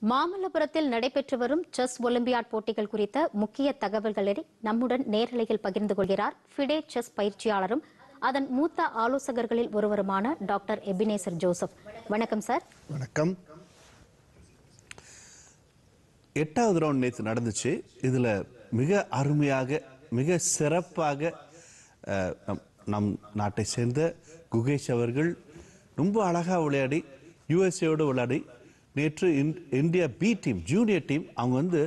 மாமல்லபுரத்தில் நடைபெற்று வரும் செஸ் ஒலிம்பியாட் போட்டிகள் குறித்த முக்கிய தகவல்களை நம்முடன் நேரலையில் பகிர்ந்து கொள்கிறார் ஃபிடே செஸ் பயிற்சியாளரும் அதன் மூத்த ஆலோசகர்களில் ஒருவருமான டாக்டர் எபினேசர் ஜோசப். வணக்கம் சார். வணக்கம். 8வது ரவுண்ட் நேற்று நடந்துச்சு. இதுல மிக அருமையாக மிக சிறப்பாக நம் நாட்டை சேர்ந்த குகேஷ் அவர்கள் ரொம்ப அழகா விளையாடி யுஎஸ்ஏவோடு விளையாடி நேற்று India B team junior team அவங்க வந்து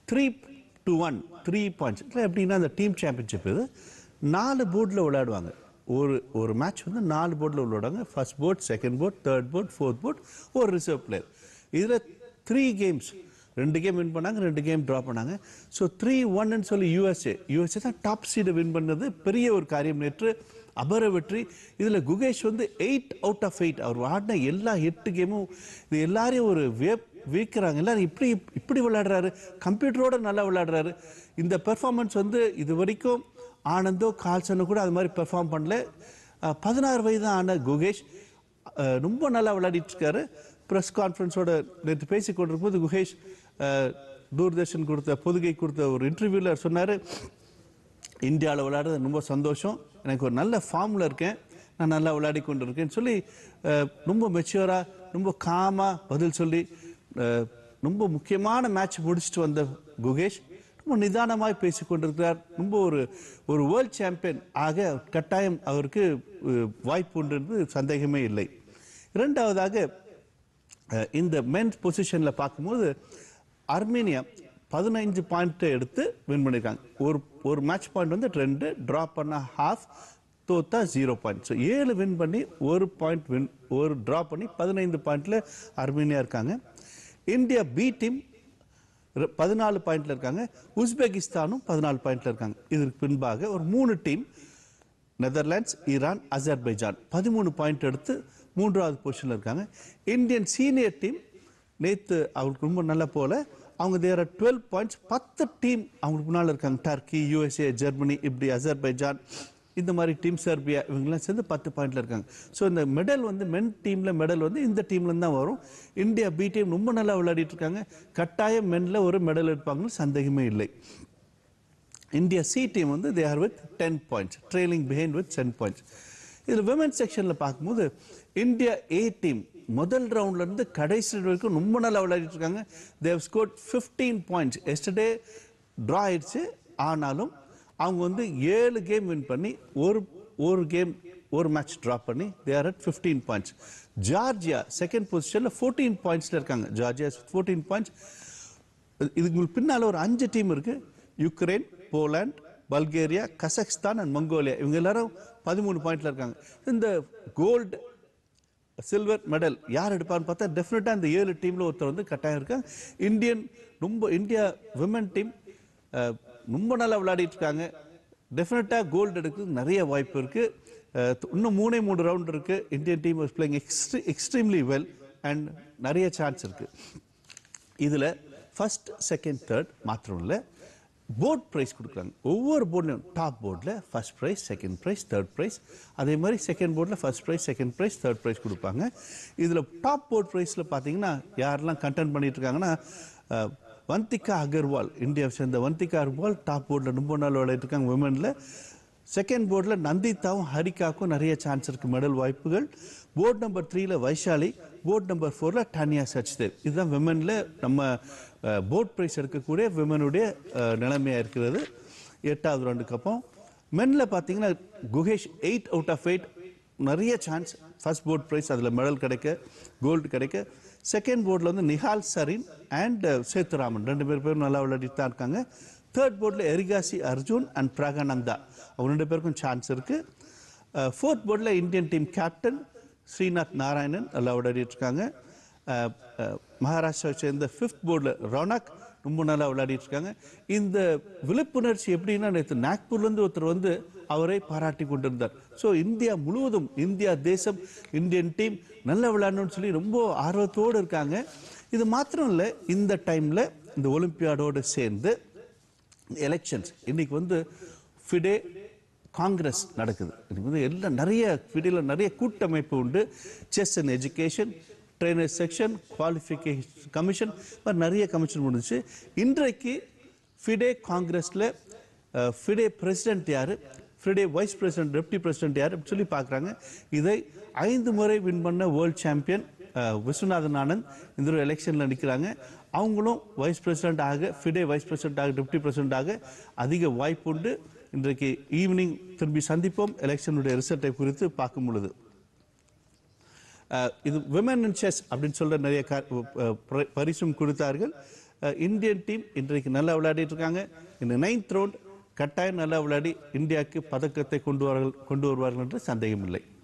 3-1 3 பாயிண்ட்ஸ் எப்படின்னா அந்த டீம் சாம்பியன்ஷிப் இது 4 போர்டில் விளையாடுவாங்க. ஒரு மேட்ச் வந்து 4 போர்டில் விளையாடுவாங்க. First board, second board, third board, fourth board, ஒரு ரிசர்வ் பிளேயர். இதில் 3 கேம்ஸ் 2 கேம் வின் பண்ணாங்க, 2 கேம் ட்ரா பண்ணாங்க. ஸோ 3-1 சொல்லி யூஎஸ்ஏ தான் டாப் சீடை வின் பண்ணது பெரிய ஒரு காரியம். நேற்று அபர வெற்றி. இதில் குகேஷ் வந்து 8 out of 8 அவர் ஆடின எல்லா 8 கேமும் இது எல்லாரையும் ஒரு வீக்கிறாங்க. எல்லாரும் இப்படி விளையாடுறாரு, கம்ப்யூட்டரோட நல்லா விளையாடுறாரு. இந்த பெர்ஃபார்மன்ஸ் வந்து இது வரைக்கும் ஆனந்தோ கால்சனோ கூட அது மாதிரி பெர்ஃபார்ம் பண்ணல. 16 வயது ஆன குகேஷ் ரொம்ப நல்லா விளையாடிட்டு இருக்காரு. ப்ரெஸ் கான்ஃபரன்ஸோட நேற்று பேசி கொண்டிருக்கும்போது குகேஷ் தூர்தர்ஷன் பொதுகை கொடுத்த ஒரு இன்டர்வியூவில் சொன்னார், இந்தியாவில் விளையாடுறது ரொம்ப சந்தோஷம், எனக்கு ஒரு நல்ல ஃபார்மில் இருக்கேன், நான் நல்லா விளையாடி கொண்டு இருக்கேன்னு சொல்லி ரொம்ப மெச்சூராக ரொம்ப காமாக பதில் சொல்லி ரொம்ப முக்கியமான மேட்ச் முடிச்சுட்டு வந்த குகேஷ் ரொம்ப நிதானமாக பேசி கொண்டிருக்கிறார். ரொம்ப ஒரு வேர்ல்ட் சாம்பியன் ஆக கட்டாயம் அவருக்கு வாய்ப்பு உண்டு, சந்தேகமே இல்லை. இரண்டாவதாக இந்த மென்ஸ் பொசிஷனில் பார்க்கும்போது அர்மேனியா 15 பாயிண்ட்டை எடுத்து வின் பண்ணியிருக்காங்க. ஒரு மேட்ச் பாயிண்ட் வந்து 2, ட்ரா பண்ண ஹாஃப், தோத்தா 0 பாயிண்ட். ஸோ 7 வின் பண்ணி 1 பாயிண்ட் ஒரு ட்ரா பண்ணி 15 பாயிண்ட்ல அர்மேனியா இருக்காங்க. இந்தியா பி டீம் 14 பாயிண்ட்ல இருக்காங்க. உஸ்பெகிஸ்தானும் 14 பாயிண்ட்ல இருக்காங்க. இதற்கு பின்பாக ஒரு 3 team Netherlands, Iran, Azerbaijan 13 point எடுத்து 3வது பொசிஷன்ல இருக்காங்க. இந்தியன் சீனியர் டீம் நேற்று அவருக்கு ரொம்ப நல்ல போல அவங்க தேர 12 பாயிண்ட்ஸ். 10 டீம் அவங்களுக்கு முன்னால் இருக்காங்க. டர்க்கி, யூஎஸ்ஏ, ஜெர்மனி, இப்படி அசர்பைஜான், இந்த மாதிரி டீம், செர்பியா, இவங்கெல்லாம் சேர்ந்து 10 பாயிண்ட்ல இருக்காங்க. ஸோ இந்த மெடல் வந்து மென் டீம்ல மெடல் வந்து இந்த டீம்ல தான் வரும். இந்தியா பி டீம் ரொம்ப நல்லா விளையாடிட்டு இருக்காங்க. கட்டாயம் மென்ல ஒரு மெடல் எடுப்பாங்கன்னு சந்தேகமே இல்லை. இந்தியா சி டீம் வந்து they are with 10 points, trailing behind with 10 points. இதில் விமென்ஸ் செக்ஷனில் பார்க்கும்போது இந்தியா ஏ டீம் முதல் ரவுண்ட்ல இருந்து கடைசி வரைக்கும் ரொம்ப நல்லா விளையாடிட்டு இருக்காங்க. They've scored 15 points. Yesterday draw ஆயிடுச்சு, ஆனாலும் அவங்க வந்து 7 கேம் வின் பண்ணி ஒரு மேட்ச் ட்ரா பண்ணி they are at 15 points. Georgia second பொசிஷன்ல 14 பாயிண்ட்ஸ்ல இருக்காங்க. Georgia 14 points. இதுக்கு பின்னால ஒரு 5 டீம் இருக்கு. Ukraine, Poland, Bulgaria, Kazakhstan and Mongolia, இவங்க எல்லாரும் 13 பாயிண்ட்ல இருக்காங்க. இந்த கோல்டு சில்வர் மெடல் யார் எடுப்பான்னு பார்த்தா டெஃபினட்டா இந்த 7 டீம்ல ஒருத்தர் வந்து கட்டாயம் இருக்காங்க. இந்தியா விமன் டீம் ரொம்ப நல்லா விளையாடிட்டு இருக்காங்க. டெஃபினட்டா கோல்டு எடுக்கிறதுக்கு நிறைய வாய்ப்பு இருக்கு. இன்னும் 3 ரவுண்ட் இருக்கு. Indian team was playing extremely well and நிறைய சான்ஸ் இருக்கு. இதுல ஃபர்ஸ்ட், செகண்ட், தேர்ட் மாத்திரம் இல்லை, போர்ட் ப்ரைஸ் கொடுக்குறாங்க. ஒவ்வொரு போர்ட்லையும் டாப் போர்டில் first prize, second prize, third prize, அதே மாதிரி செகண்ட் போர்டில் first prize, second prize, third prize கொடுப்பாங்க. இதில் டாப் போர்ட் ப்ரைஸில் பார்த்தீங்கன்னா யாரெல்லாம் கண்டென்ட் பண்ணிட்டு இருக்காங்கன்னா வந்திகா அகர்வால், இந்தியாவை சேர்ந்த வந்திகா அகர்வால் டாப் போர்டில் ரொம்ப நாள் விளையாட்டு இருக்காங்க விமனில். செகண்ட் போர்டில் நந்திதாவும் ஹரிகாவுக்கும் நிறைய சான்ஸ் இருக்குது, மெடல் வாய்ப்புகள். போர்ட் நம்பர் 3ல வைஷாலி, போர்ட் நம்பர் 4ல டானியா சச்தேவ். இதுதான் விமனில் நம்ம போர்ட் ப்ரைஸ் எடுக்கக்கூடிய விமனுடைய நிலைமையாக இருக்கிறது 8வது ரவுண்டுக்கு அப்புறம். மென்னில் பார்த்தீங்கன்னா குகேஷ் 8 out of 8 நிறைய சான்ஸ். ஃபர்ஸ்ட் போர்ட் ப்ரைஸ் அதில் மெடல் கிடைக்க, கோல்டு கிடைக்க. செகண்ட் போர்டில் வந்து நிஹால் சரீன் அண்ட் சேத்துராமன் 2 பேரும் நல்லா விளையாடிட்டு தான் இருக்காங்க. தேர்ட் போர்டில் எரிகாசி அர்ஜுன் அண்ட் பிரகானந்தா, அவங்க 2 பேருக்கும் சான்ஸ் இருக்கு. ஃபோர்த் போர்டில் Indian team captain Srinath Narayanan நல்லா விளையாடிட்டு இருக்காங்க. மகாராஷ்டிராவை சேர்ந்த 5th போர்டில் ரோனக் ரொம்ப நல்லா விளையாடிட்டு இருக்காங்க. இந்த விழிப்புணர்ச்சி எப்படின்னா நேற்று நாக்பூர்லேருந்து ஒருத்தர் வந்து அவரை பாராட்டி கொண்டிருந்தார். ஸோ இந்தியா முழுவதும், இந்தியா தேசம், இந்தியன் டீம் நல்லா விளையாடணும்னு சொல்லி ரொம்ப ஆர்வத்தோடு இருக்காங்க. இது மாத்திரம் இல்லை, இந்த டைமில் இந்த ஒலிம்பியாடோடு சேர்ந்து எலெக்ஷன்ஸ் இன்னைக்கு வந்து ஃபிடே காங்கிரஸ் நடக்குது. இன்னைக்கு வந்து எல்லாம் நிறைய ஃபிடேல நிறைய கூட்டமைப்பு உண்டு. Chess and education, trainer section, qualification commission, நிறைய கமிஷன் முடிஞ்சிச்சு. இன்றைக்கு ஃபிடே காங்கிரஸில் ஃபிடே பிரசிடென்ட் யார், FIDE vice president, deputy president யார் சொல்லி பார்க்குறாங்க. இதை 5 முறை வின் பண்ண வேர்ல்ட் சாம்பியன் விஸ்வநாதன் ஆனந்த் இந்த ஒரு எலெக்ஷனில் நிற்கிறாங்க. அவங்களும் வைஸ் பிரசிடென்ட் ஆக, ஃபிடே வைஸ் பிரசிடென்ட் ஆக, டெப்டி பிரசிடென்ட் ஆக அதிக வாய்ப்பு உண்டு. இன்றைக்கு ஈவினிங் திரும்பி சந்திப்போம் எலெக்ஷனுடைய ரிசல்ட்டை குறித்து பார்க்கும் பொழுது. இது விமன் இன் செஸ் அப்படின்னு சொல்ற நிறைய பரிசும் கொடுத்தார்கள். இந்தியன் டீம் இன்றைக்கு நல்லா விளையாடிட்டு இருக்காங்க. இந்த 9th ரவுண்ட் கட்டாயம் நல்லா விளையாடி இந்தியாவுக்கு பதக்கத்தை கொண்டு வருவார்கள் என்று சந்தேகம் இல்லை.